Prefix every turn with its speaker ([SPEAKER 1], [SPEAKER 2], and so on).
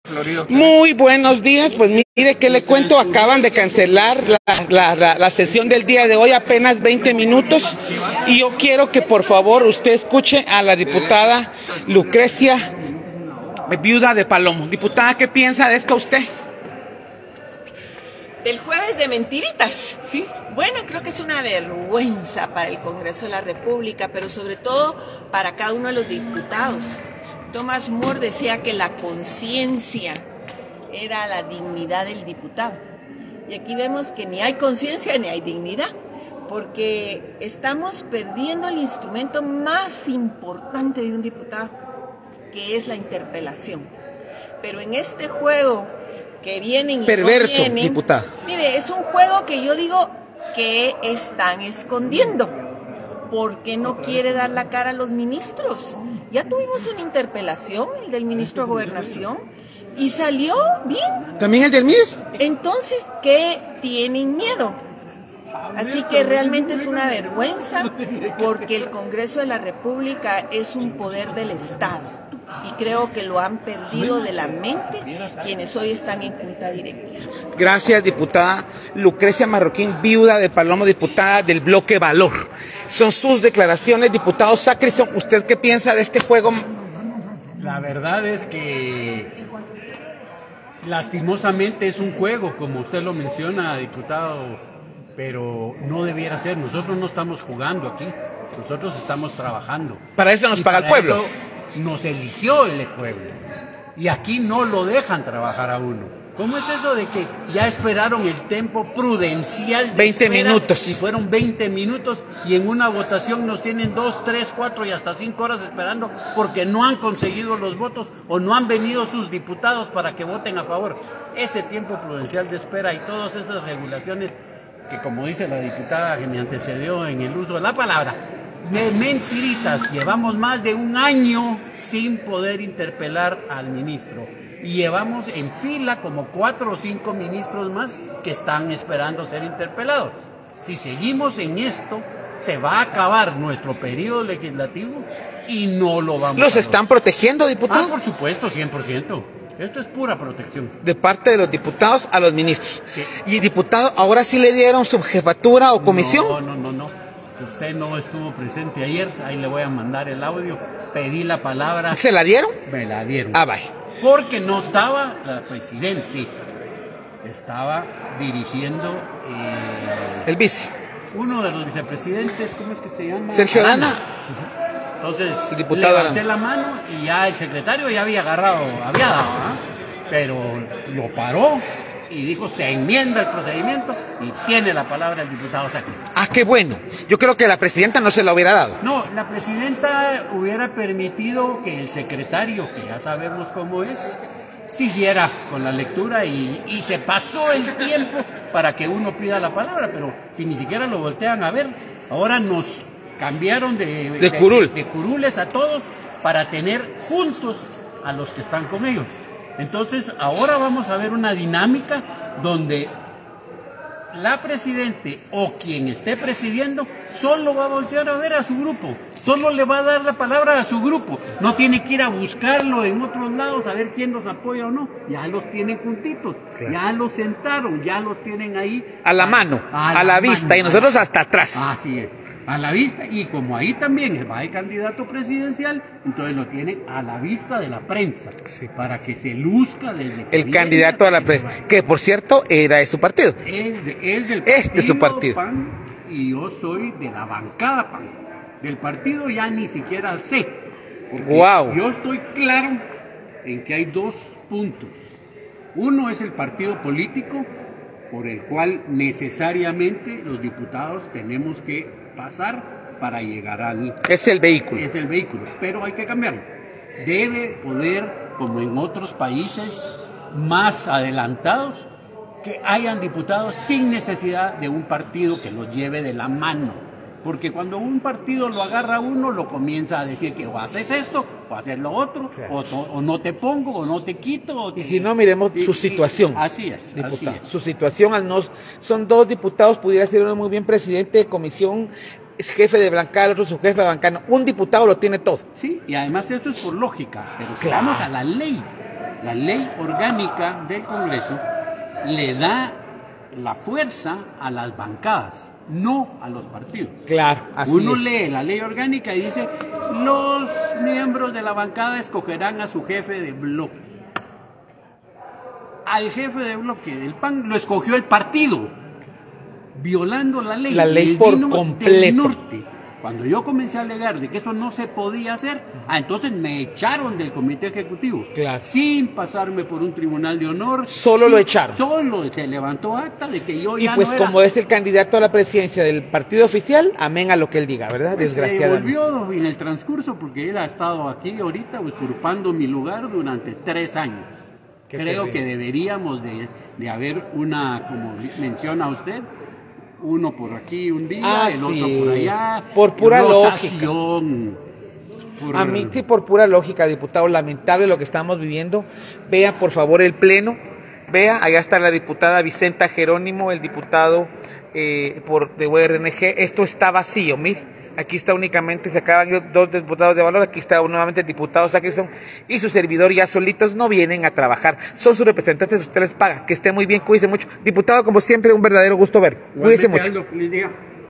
[SPEAKER 1] Muy buenos días, pues mire que le cuento, acaban de cancelar la sesión del día de hoy, apenas 20 minutos, y yo quiero que por favor usted escuche a la diputada Lucrecia, viuda de Palomo. Diputada, ¿qué piensa de esto usted?
[SPEAKER 2] Del jueves de mentiritas.
[SPEAKER 1] Sí.
[SPEAKER 2] Bueno, creo que es una vergüenza para el Congreso de la República, pero sobre todo para cada uno de los diputados. Thomas More decía que la conciencia era la dignidad del diputado. Y aquí vemos que ni hay conciencia ni hay dignidad, porque estamos perdiendo el instrumento más importante de un diputado, que es la interpelación. Pero en este juego que vienen y
[SPEAKER 1] perverso,
[SPEAKER 2] no vienen,
[SPEAKER 1] diputada.
[SPEAKER 2] Mire, es un juego que yo digo que están escondiendo, porque no quiere dar la cara a los ministros. Ya tuvimos una interpelación, el del ministro de Gobernación, y salió bien.
[SPEAKER 1] ¿También el del MIS?
[SPEAKER 2] Entonces, ¿qué tienen miedo? Así que realmente es una vergüenza, porque el Congreso de la República es un poder del Estado. Y creo que lo han perdido de la mente quienes hoy están en junta directiva.
[SPEAKER 1] Gracias, diputada Lucrecia Marroquín, viuda de Palomo, diputada del bloque Valor. Son sus declaraciones, diputado Sacristán. ¿Usted qué piensa de este juego?
[SPEAKER 3] La verdad es que lastimosamente es un juego, como usted lo menciona, diputado, pero no debiera ser. Nosotros no estamos jugando aquí, nosotros estamos trabajando.
[SPEAKER 1] Para eso nos paga el pueblo.
[SPEAKER 3] Eso nos eligió el pueblo y aquí no lo dejan trabajar a uno. ¿Cómo es eso de que ya esperaron el tiempo prudencial de
[SPEAKER 1] 20 minutos?
[SPEAKER 3] Y fueron 20 minutos y en una votación nos tienen 2, 3, 4 y hasta 5 horas esperando porque no han conseguido los votos o no han venido sus diputados para que voten a favor. Ese tiempo prudencial de espera y todas esas regulaciones que, como dice la diputada que me antecedió en el uso de la palabra, de mentiritas. Llevamos más de un año sin poder interpelar al ministro y llevamos en fila como 4 o 5 ministros más que están esperando ser interpelados. Si seguimos en esto, se va a acabar nuestro periodo legislativo y no lo vamos a
[SPEAKER 1] ¿Los están protegiendo, diputado?
[SPEAKER 3] por supuesto, 100%. Esto es pura protección.
[SPEAKER 1] De parte de los diputados a los ministros.
[SPEAKER 3] Sí.
[SPEAKER 1] Y diputado, ¿ahora sí le dieron subjefatura o comisión?
[SPEAKER 3] No. Usted no estuvo presente ayer, ahí le voy a mandar el audio. Pedí la palabra.
[SPEAKER 1] ¿Se la dieron?
[SPEAKER 3] Me la dieron.
[SPEAKER 1] Ah, vaya.
[SPEAKER 3] Porque no estaba la presidente, estaba dirigiendo
[SPEAKER 1] El vice.
[SPEAKER 3] uno de los vicepresidentes, ¿cómo es que se llama?
[SPEAKER 1] Sergio Arana.
[SPEAKER 3] Entonces,
[SPEAKER 1] El diputado
[SPEAKER 3] levanté
[SPEAKER 1] Arana.
[SPEAKER 3] la mano y ya el secretario ya había agarrado, había dado, pero lo paró y dijo, se enmienda el procedimiento y tiene la palabra el diputado Sacristán.
[SPEAKER 1] Ah, qué bueno. Yo creo que la presidenta no se la hubiera dado.
[SPEAKER 3] No, la presidenta hubiera permitido que el secretario, que ya sabemos cómo es, siguiera con la lectura y se pasó el tiempo para que uno pida la palabra, pero si ni siquiera lo voltean a ver, ahora nos cambiaron de curules a todos para tener juntos a los que están con ellos. Entonces, ahora vamos a ver una dinámica donde la presidente o quien esté presidiendo solo va a voltear a ver a su grupo, solo le va a dar la palabra a su grupo, no tiene que ir a buscarlo en otros lados a ver quién los apoya o no, ya los tienen juntitos, claro. Ya los sentaron, ya los tienen ahí
[SPEAKER 1] a la mano, a la vista, y nosotros hasta atrás.
[SPEAKER 3] Así es. A la vista, y como ahí también va el candidato presidencial, entonces lo tienen a la vista de la prensa, sí, para que se luzca desde
[SPEAKER 1] el candidato a la prensa, que por cierto era de su partido.
[SPEAKER 3] Es del
[SPEAKER 1] partido, su partido.
[SPEAKER 3] PAN, y yo soy de la bancada PAN. Del partido ya ni siquiera sé.
[SPEAKER 1] Wow.
[SPEAKER 3] Yo estoy claro en que hay 2 puntos. Uno es el partido político, por el cual necesariamente los diputados tenemos que pasar para llegar al...
[SPEAKER 1] Es el vehículo.
[SPEAKER 3] Es el vehículo, pero hay que cambiarlo. Debe poder, como en otros países más adelantados, que hayan diputados sin necesidad de un partido que los lleve de la mano. Porque cuando un partido lo agarra a uno, lo comienza a decir que o haces esto, o haces lo otro, claro, o no te pongo, o no te quito.
[SPEAKER 1] Y si no, miremos su situación.
[SPEAKER 3] Así es,
[SPEAKER 1] diputado.
[SPEAKER 3] Así es.
[SPEAKER 1] Su situación al no... Son 2 diputados, pudiera ser uno muy bien presidente de comisión, es jefe de bancada, el otro su jefe de bancada. Un diputado lo tiene todo.
[SPEAKER 3] Sí, y además eso es por lógica, pero si
[SPEAKER 1] claro,
[SPEAKER 3] vamos a la ley, La ley orgánica del Congreso le da la fuerza a las bancadas, no a los partidos.
[SPEAKER 1] Claro, así
[SPEAKER 3] Uno
[SPEAKER 1] es.
[SPEAKER 3] lee la ley orgánica y dice, los miembros de la bancada escogerán a su jefe de bloque. Al jefe de bloque del PAN lo escogió el partido, violando la ley.
[SPEAKER 1] La ley
[SPEAKER 3] Les
[SPEAKER 1] por
[SPEAKER 3] vino
[SPEAKER 1] completo.
[SPEAKER 3] del norte. Cuando yo comencé a alegar de que eso no se podía hacer, entonces me echaron del comité ejecutivo.
[SPEAKER 1] Claro.
[SPEAKER 3] Sin pasarme por un tribunal de honor.
[SPEAKER 1] Solo lo echaron.
[SPEAKER 3] Solo se levantó acta de que yo
[SPEAKER 1] Y
[SPEAKER 3] ya
[SPEAKER 1] pues
[SPEAKER 3] no era.
[SPEAKER 1] como es el candidato a la presidencia del partido oficial, amén a lo que él diga, ¿verdad?
[SPEAKER 3] Pues se
[SPEAKER 1] Desgraciadamente.
[SPEAKER 3] volvió en el transcurso porque él ha estado aquí ahorita usurpando mi lugar durante 3 años.
[SPEAKER 1] Qué
[SPEAKER 3] Creo
[SPEAKER 1] terrible.
[SPEAKER 3] que deberíamos de haber una, como menciona usted, uno por aquí un día, el otro por allá.
[SPEAKER 1] Por pura
[SPEAKER 3] rotación.
[SPEAKER 1] A mí sí, por pura lógica, diputado, lamentable lo que estamos viviendo. Vea, por favor, el pleno. Vea, allá está la diputada Vicenta Jerónimo, el diputado de URNG. Esto está vacío, mire. Aquí está únicamente, se acaban 2 diputados de valor, aquí está nuevamente el diputado Saquison y su servidor ya solitos no vienen a trabajar. Son sus representantes, usted les paga. Que esté muy bien, cuídese mucho. Diputado, como siempre, un verdadero gusto ver. Cuídese mucho.
[SPEAKER 3] Aldo, feliz día.